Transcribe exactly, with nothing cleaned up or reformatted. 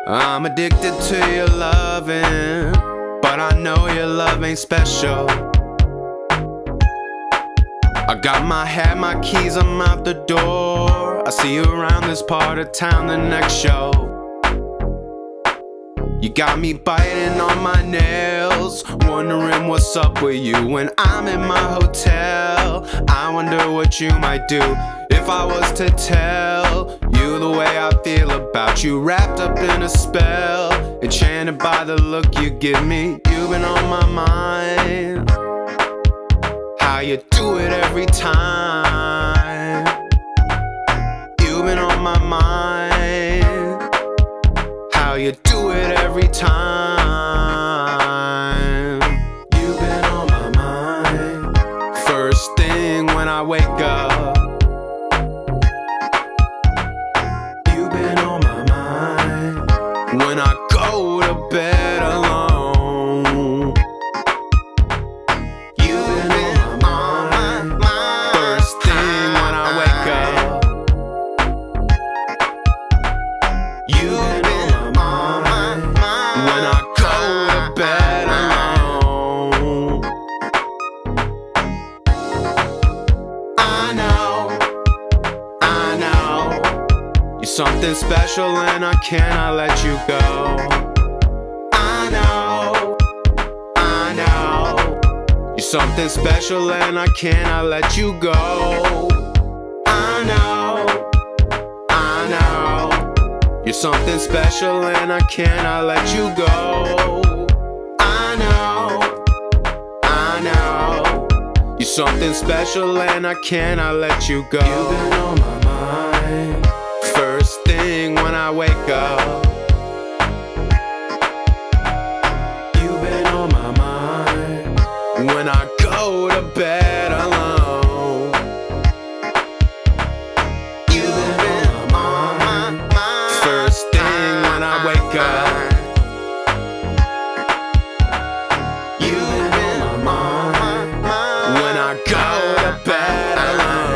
I'm addicted to your loving, but I know your love ain't special. I got my hat, my keys, I'm out the door. I see you around this part of town the next show. You got me biting on my nails, wondering what's up with you when I'm in my hotel. I wonder what you might do if I was to tell you the way I feel about you, wrapped up in a spell, enchanted by the look you give me. You've been on my mind, how you do it every time. You've been on my mind, how you do it every time. You've been on my mind, first thing when I wake up. You've been on my mind, when I go to bed alone. You've been on my mind, first thing when I wake up. You've been on my mind, when I go to bed alone. I know, I know, you're something special and I cannot let you go. I know, I know, you're something special and I cannot let you go. I know, I know, you're something special and I cannot let you go. I know, I know, you're something special and I cannot let you go. You've been on my mind, first thing when I wake up. You've been on my mind, when I go to bed alone. You've been on my mind, first thing when I wake up. You've been on my mind, when I go to bed alone.